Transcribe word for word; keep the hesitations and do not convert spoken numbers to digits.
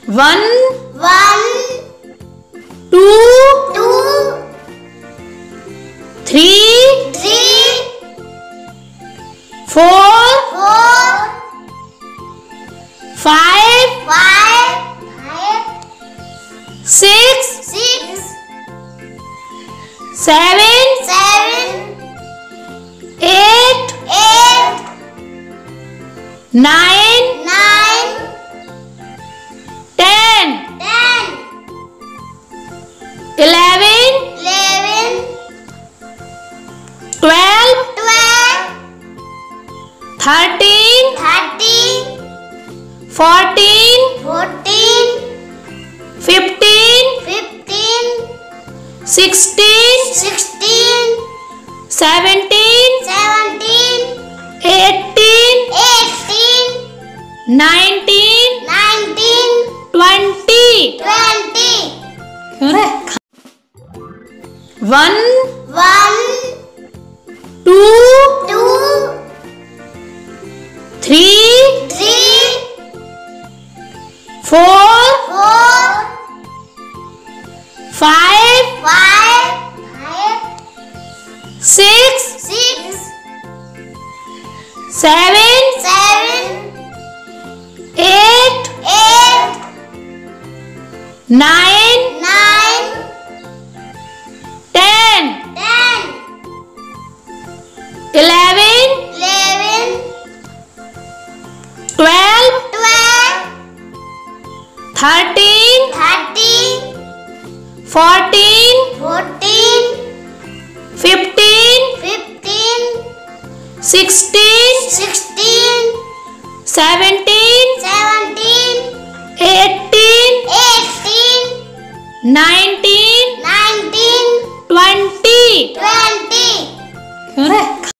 One, one, two, two, three, three, four, four, five, five, five, six, six, seven, seven, eight, eight, nine, nine, ten, ten, eleven, eleven, twelve, twelve, thirteen, thirteen, fourteen, fourteen, fifteen, fifteen, sixteen, sixteen, seventeen, seventeen, eighteen, eighteen, nineteen, nineteen, twenty. twenty. One, One, two, two, three, three, four, four, five, five, five, six, six, seven, seven, eight, eight, nine, nine, ten, ten, eleven, eleven, twelve, twelve, thirteen, thirteen, fourteen, fourteen, fifteen, fifteen, sixteen, sixteen, seventeen, seventeen, eighteen, eighteen, nineteen, nineteen, twenty. twenty. Correct.